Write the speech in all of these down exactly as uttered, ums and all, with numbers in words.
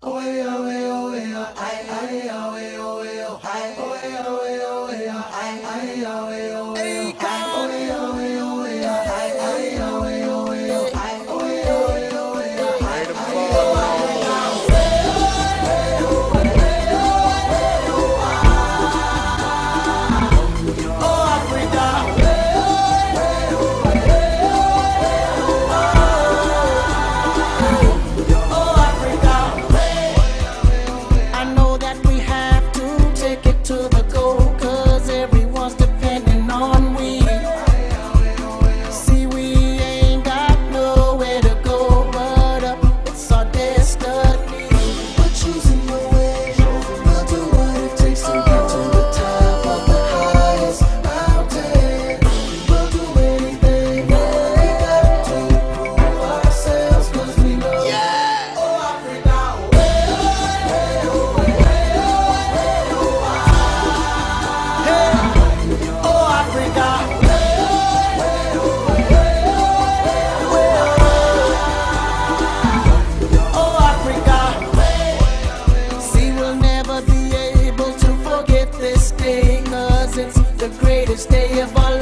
The greatest day of our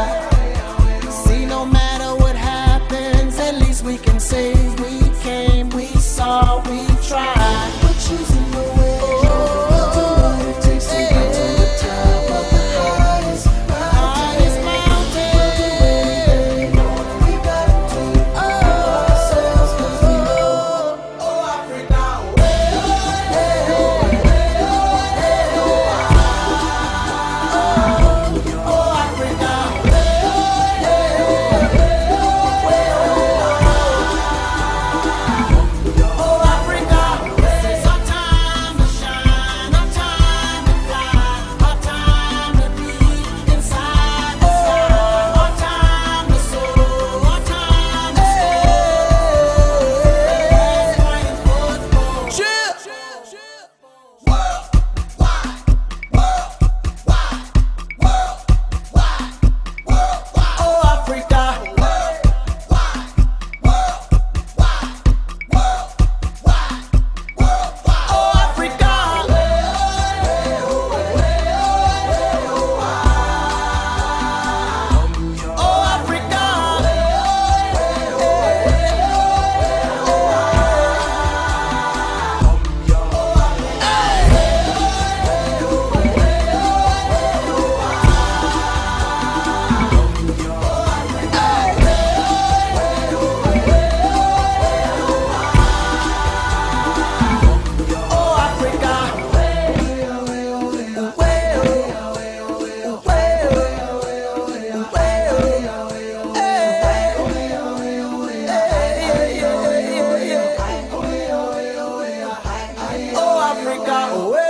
lives. See, no matter what happens, at least we can say we came, we saw, we tried. We're choosing the way. We'll do what it takes to get to the top of the highest, highest mountain. We'll do anything we got to prove ourselves, 'cause we know, oh Africa, Africa, away.